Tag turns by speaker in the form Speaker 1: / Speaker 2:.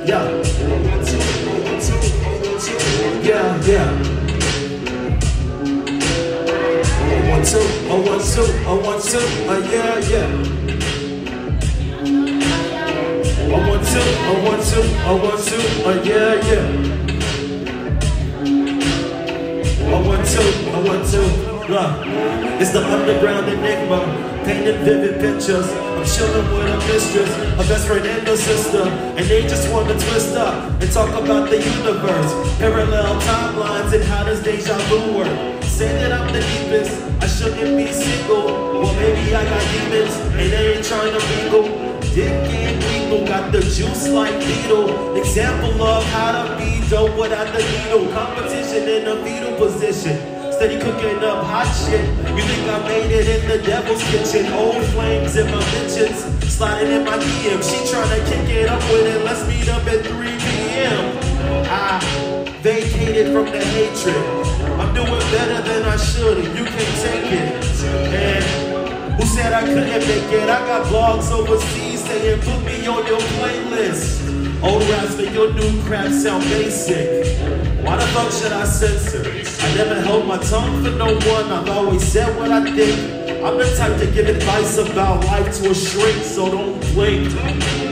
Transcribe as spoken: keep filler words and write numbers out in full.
Speaker 1: Yeah. Yeah, yeah. One, two, oh, one, two, oh, one, two, oh, yeah, yeah. Oh, one, two, oh, one, two, oh, one, two, oh, yeah, yeah. Oh, one, two, oh, one, two. Look, it's the underground enigma, painting vivid pictures. I'm chilling with a mistress, a best friend and a sister, and they just want to twist up and talk about the universe, parallel timelines, and how does deja vu work. Say that I'm the deepest, I shouldn't be single. Well, maybe I got demons, and they ain't trying to mingle. Dick and people got the juice like needle. Example of how to be dope without the needle. Competition in a fetal position. Steady cooking up hot shit. You think I made it in the devil's kitchen? Old flames in my mentions, sliding in my D M. She tryna kick it up with it. Let's meet up at three P M I vacated from the hatred. I'm doing better than I should, and you can't take it. And who said I couldn't make it? I got blogs overseas saying put me on your playlist. Old raps make your new crap sound basic. Why the fuck should I censor? I never held my tongue for no one. I've always said what I think. I'm the type to give advice about life to a shrink, so don't blink.